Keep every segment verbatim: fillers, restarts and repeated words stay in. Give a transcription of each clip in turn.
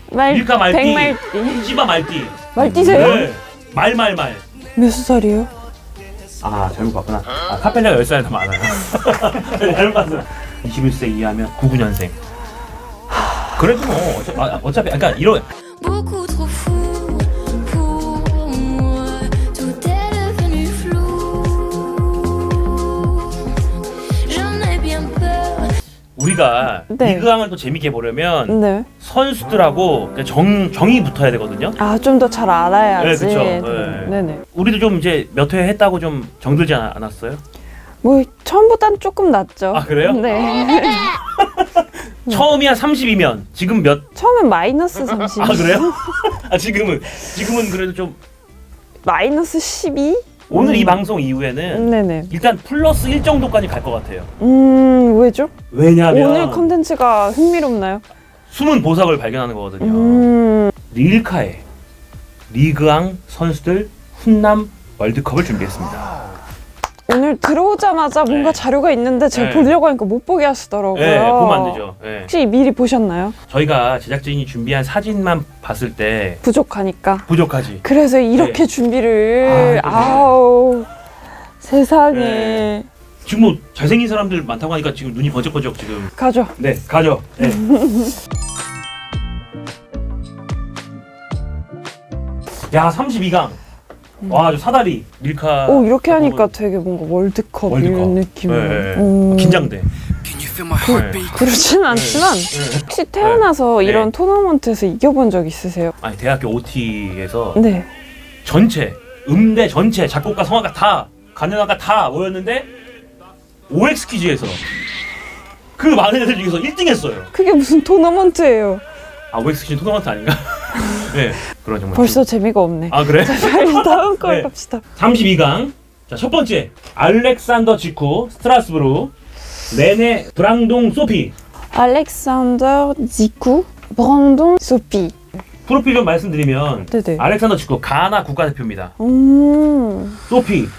말, 밀카 말띠, 백말띠. 찌바 말띠. 말띠세요? 네. 말말말. 몇 살이요? 아 잘못 봤구나. 아, 카펠라가 열 살 더 많아요. 잘못 봤어. 이십일 세 이하면 구십구 년생. 그래도 뭐 어차, 아, 어차피 그러니까 이런 우리가 네. 리그왕을 또 재밌게 보려면 네. 선수들하고 정, 정이 붙어야 되거든요. 아, 좀 더 잘 알아야지. 네, 그쵸. 네. 네. 네네. 우리도 좀 이제 몇 회 했다고 좀 정들지 않, 않았어요? 뭐 처음보단 조금 낫죠. 아 그래요? 네. 처음이 한 삼십이면 지금 몇? 처음엔 마이너스 삼십. 아 그래요? 아 지금은 지금은 그래도 좀 마이너스 십이? 오늘 음. 이 방송 이후에는 네네. 일단 플러스 일 정도까지 갈 것 같아요. 음, 왜죠? 왜냐면 오늘 컨텐츠가 흥미롭나요? 숨은 보석을 발견하는 거거든요. 음. 릴카의 리그왕 선수들 훈남 월드컵을 준비했습니다. 오늘 들어오자마자 뭔가 네. 자료가 있는데 제가 네. 보려고 하니까 못 보게 하시더라고요. 네, 보면 안 되죠. 네. 혹시 미리 보셨나요? 저희가 제작진이 준비한 사진만 봤을 때 부족하니까. 부족하지. 그래서 이렇게 네. 준비를 아, 아우 세상에. 네. 지금 뭐 잘생긴 사람들 많다고 하니까 지금 눈이 번쩍번쩍 지금. 가죠. 네, 가죠. 네. 야, 삼십이 강. 와, 저 사다리 밀카. 오, 이렇게 하니까 되게 뭔가 월드컵, 월드컵. 이런 느낌. 네, 네, 네. 긴장돼. 그, 그렇진 않지만 네. 혹시 태어나서 네. 이런 토너먼트에서 이겨본 적 있으세요? 아니, 대학교 오티에서 네. 전체 음대 전체 작곡가 성악가 다 가능하가 다 모였는데 오엑스 퀴즈에서 그 많은 애들 중에서 일 등 했어요. 그게 무슨 토너먼트예요? 아, 오엑스 퀴즈 토너먼트 아닌가? 네, 그런 정말. 벌써 재미가 없네. 아 그래? 빨리 다음 걸 네. 갑시다. 삼십이 강. 자, 첫 번째 알렉산더 지쿠 스트라스부르 레네 브랑동 소피. 알렉산더 지쿠 브랑동 소피. 프로필 좀 말씀드리면 네네. 알렉산더 지쿠 가나 국가대표입니다. 음. 소피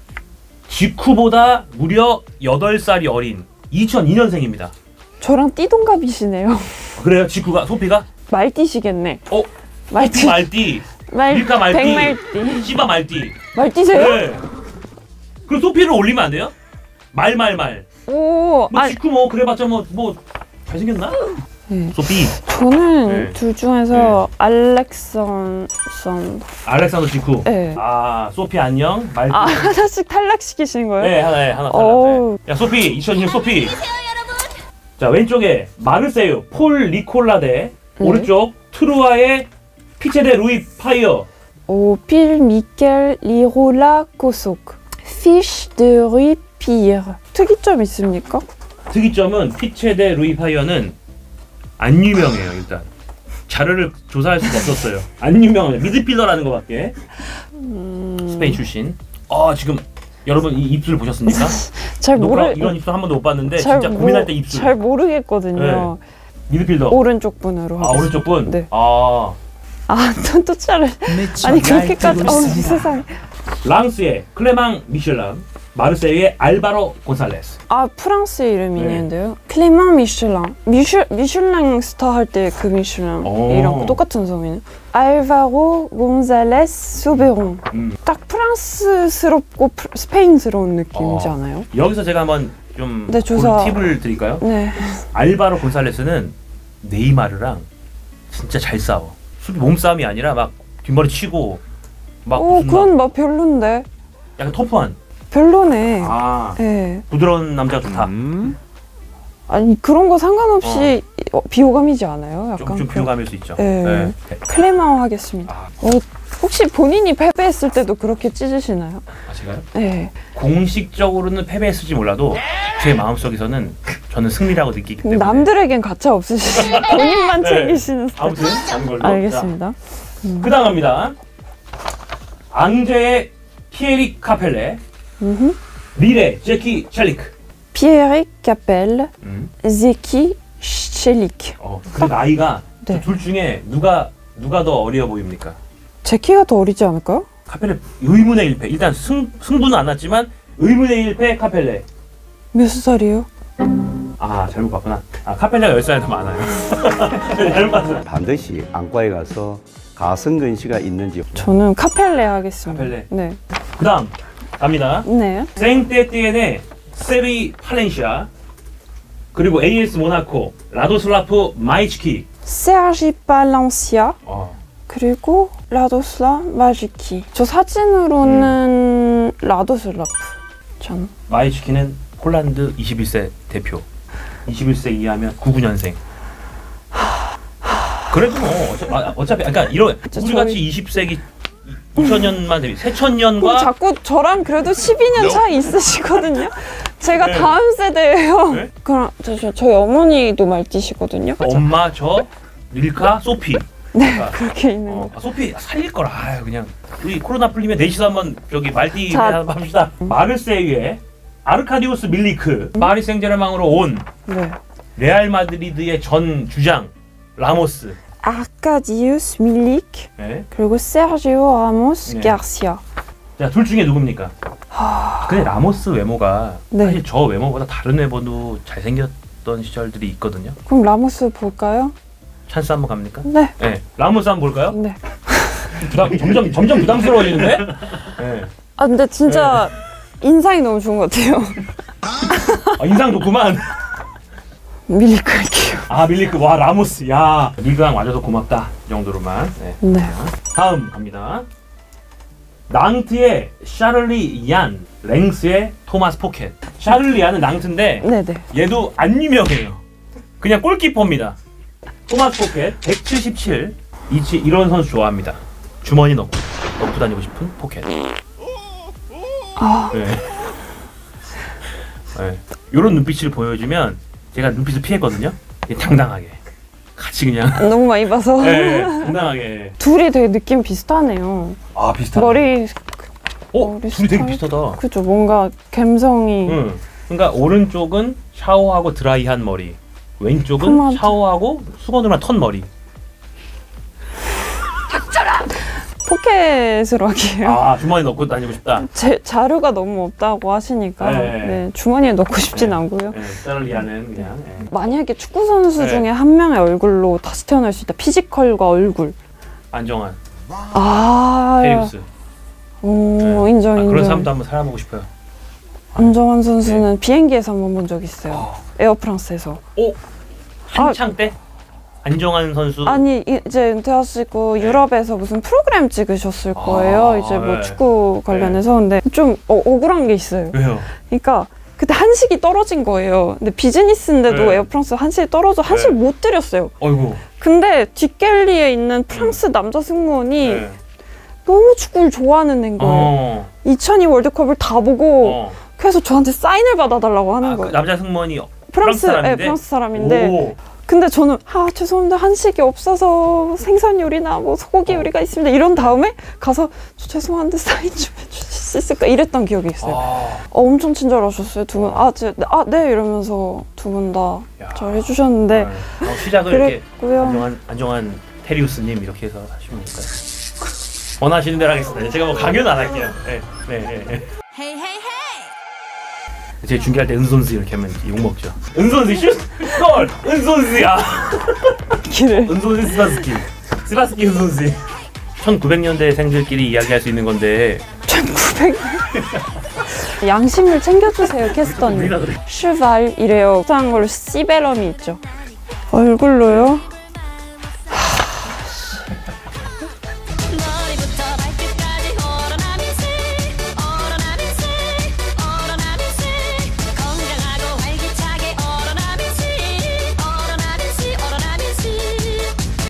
지쿠보다 무려 여덟 살이 어린 이천이 년생입니다. 저랑 띠동갑이시네요. 그래요? 지쿠가 소피가? 말띠시겠네. 어? 말띠. 말띠. 말. 밀카 말띠. 백말띠. 찌바 말띠. 말띠세요? 네. 그럼 소피를 올리면 안 돼요? 말말말. 오. 뭐 아, 지쿠 뭐 그래봤자 뭐 뭐 잘생겼나? 네. 소피. 저는 네. 둘 중에서 알렉산 산. 알렉산더 지쿠. 네. 아 소피 안녕. 말띠. 아, 하나씩 탈락시키신 거예요? 네 하나 네, 하나 어우. 탈락. 네. 야 소피 이천이 년 소피. 자 왼쪽에 마르세유 폴 리콜라 대 네. 오른쪽 트루아의 피체데 루이 파이어. Au Pile Michel Lirola Kosok. Fiche de Rue Pire. 특이점 있습니까? 특이점은 피체데 루이 파이어는 안 유명해요. 일단 자료를 조사할 수가 없었어요. 안 유명해요. 미드필더라는 것밖에. 음... 스페인 출신. 아 지금 여러분 이 입술 보셨습니까? 잘 노브라, 모르. 이런 입술 한 번도 못 봤는데 잘 진짜 모- 고민할 때 입술. 잘 모르겠거든요. 미드필더. 오른쪽 분으로. 아 오른쪽 분. 네. 아 아, 또, 또 차를. 아니 그렇게까지. 어, 세상에. 랑스의 클레망 미셸랑, 마르세유의 알바로 곤살레스. 아, 프랑스 이름이 네. 있는데요. 클레망 미슐랑. 미슐 미슐랭 스타 할 때 그 오. 미슐랑이랑 똑같은 성이네. 알바로 곤살레스 소베롱. 음. 딱 프랑스스럽고 프, 스페인스러운 느낌이지 어. 않아요? 여기서 제가 한번 좀 네, 조사. 본 팁을 드릴까요? 네. 알바로 곤살레스는 네이마르랑 진짜 잘 싸워. 수비 몸싸움이 아니라 막 뒷머리 치고 막 오, 무슨 그건 막 막 별론데. 약간 터프한. 별로네. 아 네. 부드러운 남자가 좋다. 음? 아니 그런 거 상관없이 어, 비호감이지 않아요? 좀, 약간 좀 그- 비호감일 수 있죠. 네. 네. 클레망 하겠습니다. 아, 어, 혹시 본인이 패배했을 때도 그렇게 찢으시나요? 아 제가요? 네. 공식적으로는 패배했을지 몰라도 제 마음속에서는 저는 승리라고 느끼기 때문에. 남들에겐 가차 없으시고 본인만 네. 챙기시는 스타일. 아무튼 다른 걸로. 알겠습니다. 자, 그다음 갑니다. 앙제의 피에리 카펠레, 음흠. 릴의 제키 찰리크. 피에리 카펠, 음. 제키 셰리크. 어, 그 나이가 네. 둘 중에 누가 누가 더 어려 보입니까? 제키가 더 어리지 않을까요? 카펠레 의문의 일 패. 일단 승 승부는 안 났지만 의문의 일 패 카펠레. 몇 살이에요? 아 잘못 봤구나. 아 카펠레가 열 살이 더 많아요. 잘못 봤어. 반드시 안과에 가서 가성근시가 있는지. 저는 카펠레 하겠습니다. 카펠레. 네. 그다음 갑니다. 네. 생떼띠엔의 세비 팔렌시아, 그리고 에이에스 모나코, 라도슬라프 마이츠키. 세르지 발렌시아. 어. 그리고 라도슬라 마지키. 저 사진으로는 음. 라도슬라프. 전. 마이츠키는 폴란드 이십일 세 대표. 이십일 세 이하면 구십구 년생. 그래도 뭐 어차, 아, 어차피 그러니까 이런 우리 같이 저희... 이십 세기 이천 년만 되면 세천 년과 자꾸 저랑 그래도 십이 년 차이 있으시거든요. 제가 네. 다음 세대예요. 네? 그럼 저, 저, 저희 어머니도 말띠시거든요. 엄마, 저, 릴카, 소피. 네, 그러니까. 그렇게 있는 어, 거. 아, 소피 살릴 거라. 아유, 그냥 우리 코로나 풀리면 넷이서 한번 저기 말띠 한번 합시다. 음. 마르세유의 아르카디우스 밀리크, 음? 파리 생제르맹으로 온 네. 레알 마드리드의 전 주장 라모스. 아르카디우스 밀리크. 네. 그리고 세르지오 라모스 네. 가르시아. 자, 둘 중에 누굽니까? 하... 근데 라모스 외모가 네. 사실 저 외모보다 다른 외모도 잘생겼던 시절들이 있거든요. 그럼 라모스 볼까요? 찬스 한번 갑니까? 네. 네. 라모스 한번 볼까요? 네. 부담, 점점 점점 부담스러워지는데? 네. 아 근데 진짜 네. 인상이 너무 좋은 것 같아요. 아, 인상 좋구만. 밀리크 할게요. 아 밀리크. 와 라모스. 야 리그왕 와줘서 고맙다. 이 정도로만. 네. 네. 다음 갑니다. 낭트의 샤를리 얀, 랭스의 토마스 포켓. 샤를리 얀은 낭트인데 네네. 얘도 안 유명해요. 그냥 골키퍼입니다. 토마스 포켓 백칠십칠. 이치 이런 선수 좋아합니다. 주머니 넣고 넣고 다니고 싶은 포켓. 아. 네. 네. 이런 눈빛을 보여주면 제가 눈빛을 피했거든요. 당당하게 같이 그냥 너무 많이 봐서. 네, 당당하게. 둘이 되게 느낌 비슷하네요. 아 비슷하네. 머리. 어? 머리 둘이 되게 비슷하다. 그죠. 뭔가 감성이. 응. 그러니까 오른쪽은 샤워하고 드라이한 머리, 왼쪽은 토마토. 샤워하고 수건으로만 턴 머리. 닥쳐라! 포켓으로 하기에요. 아 주머니 넣고 다니고 싶다. 제 자료가 너무 없다고 하시니까 네. 네, 주머니에 넣고 싶진 네. 않고요. 네, 샤를리아는 그냥. 네. 만약에 축구 선수 네. 중에 한 명의 얼굴로 다시 태어날 수 있다. 피지컬과 얼굴. 안정환. 아. 헤리우스. 오 네. 인정 아, 인정. 그런 사람도 한번 살아보고 싶어요. 안정환 선수는 네. 비행기에서 한번 본 적 있어요. 어. 에어프랑스에서. 오 한창 아, 때. 안정환 선수. 아니 이제 은퇴하시고 네. 유럽에서 무슨 프로그램 찍으셨을 거예요. 아, 이제 뭐 네. 축구 관련해서. 근데 좀 어, 억울한 게 있어요. 왜요? 그러니까 그때 한식이 떨어진 거예요. 근데 비즈니스인데도 네. 에어프랑스 한식이 떨어져 한식을 네. 못 드렸어요. 어이구. 근데 뒷갤리에 있는 프랑스 음. 남자 승무원이 네. 너무 축구를 좋아하는 애인 거예요. 어. 이천이 월드컵을 다 보고 어. 그래서 저한테 사인을 받아달라고 하는 아, 거예요. 그 남자 승무원이 프랑스, 프랑스 사람인데? 네, 프랑스 사람인데 오. 근데 저는 아 죄송합니다 한식이 없어서 생선 요리나 뭐 소고기 요리가 있습니다 이런 다음에 가서 저 죄송한데 사인 좀 해주실 수 있을까 이랬던 기억이 있어요. 아. 어, 엄청 친절하셨어요 두 분. 아, 아, 네 이러면서 두 분 다 잘 해주셨는데 어, 시작을 그랬고요. 이렇게 안정환, 안정환 테리우스님 이렇게 해서 하시면 될까요? 원하시는 대로 하겠습니다. 제가 뭐 강요는 안 할게요. 네, 네, 네. 헤이 헤이 헤이. 제 중계할 때 은손수 이렇게 하면 욕 먹죠. 은손수 슛! 골! 은손수야! 길을. 은손수 스바스키. 스바스키 은손수. 천구백 년대생들끼리 이야기할 수 있는 건데. 천구백 년? 양심을 챙겨주세요 캐스터님. 슈발이래요. 이상한 걸로 시베럼이 있죠. 얼굴로요?